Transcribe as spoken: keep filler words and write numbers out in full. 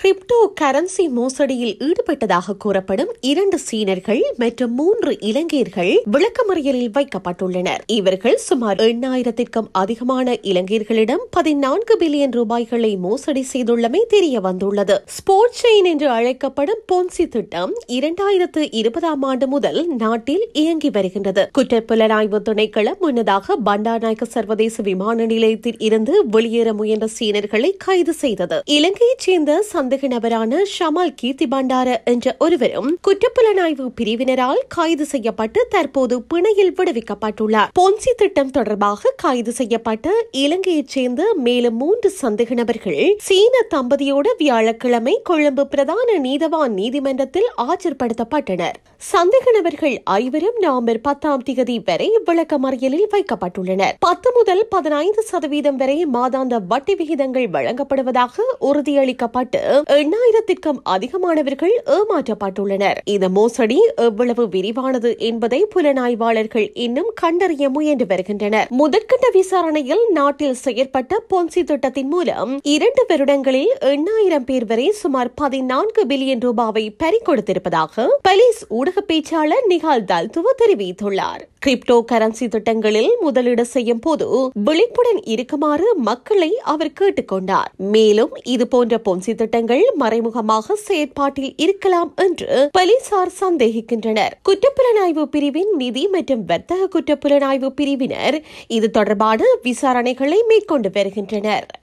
Crypto currency மோசடியில் ஈடுபட்டதாக கூறப்படும் இரண்டு சீனர்கள் மற்றும் மூன்று இலங்கையர்கள் விளக்கமறியலில் வைக்கப்பட்டுள்ளனர். இவர்கள் சுமார் எண்ணாயிரத்திற்கும் அதிகமான இலங்கையர்களிடம் பதினான்கு பில்லியன் ரூபாய்களை மோசடி செய்துள்ளமை தெரிய வந்துள்ளது. ஸ்போர்ட் செயின் என்று அழைக்கப்படும் பொன்சி திட்டம் இரண்டாயிரத்து இருபதாம் ஆண்டு முதல் நாட்டில் இயங்கி வருகின்றது. குற்றப்புலனாய்வு திணைக்களம் முன்னதாக பண்டார்நாயக்க சர்வதேச விமான நிலையத்தில் இருந்து வெளியேற முயன்ற சீனர்களை கைது செய்தது. இலங்கையைச் சேர்ந்த சந்தேக நபரான ஷமால் கீர்த்தி பண்டார என்ற ஒருவரும் குற்றப்புலனாய்வு பிரிவினரால் கைது செய்யப்பட்டு தற்போது பிணையில் விடுவிக்கப்பட்டுள்ளார். பொன்சி திட்டம் தொடர்பாக கைது செய்யப்பட்ட இலங்கையைச் சேர்ந்த மேலும் மூன்று சந்தேக நபர்கள் சீன தம்பதியோடு வியாழக்கிழமை கொழும்பு பிரதான நீதவான் நீதிமன்றத்தில் ஆஜர்படுத்தப்பட்டனர். சந்தேக நபர்கள் ஐவரும் நவம்பர் பத்தாம் தேதி வரை விளக்கமறியலில் வைக்கப்பட்டுள்ளனர். பத்து முதல் பதினைந்து சதவீதம் வரை மாதாந்த வட்டி விகிதங்கள் வழங்கப்படுவதாக உறுதியளிக்கப்பட்டு எண்ணாயிரத்திற்கும் அதிகமானவர்கள் ஏமாற்றப்பட்டுள்ளனர். இந்த மோசடி எவ்வளவு விரிவானது என்பதை புலனாய்வாளர்கள் இன்னும் கண்டறிய முயன்று வருகின்றனர். முதற்கட்ட விசாரணையில் நாட்டில் செயற்பட்ட பொன்சி திட்டத்தின் மூலம் இரண்டு வருடங்களில் எண்ணாயிரம் பேர் வரை சுமார் பதினான்கு பில்லியன் ரூபாவை பறிகொடுத்திருப்பதாக போலீஸ் ஊடக பேச்சாளர் நிகால் தல்துவ தெரிவித்துள்ளார். கிரிப்டோ கரன்சி திட்டங்களில் முதலீடு செய்யும் போது விழிப்புடன் இருக்குமாறு மக்களை அவர் கேட்டுக்கொண்டார். மேலும் இதுபோன்ற பொன்சி திட்டங்கள் மறைமுகமாக செயற்பாட்டில் இருக்கலாம் என்று போலீசார் சந்தேகிக்கின்றனர். குற்றப்புலனாய்வு பிரிவின் நிதி மற்றும் வர்த்தக குற்றப்புலனாய்வு பிரிவினர் இது தொடர்பான விசாரணைகளை மேற்கொண்டு வருகின்றனர்.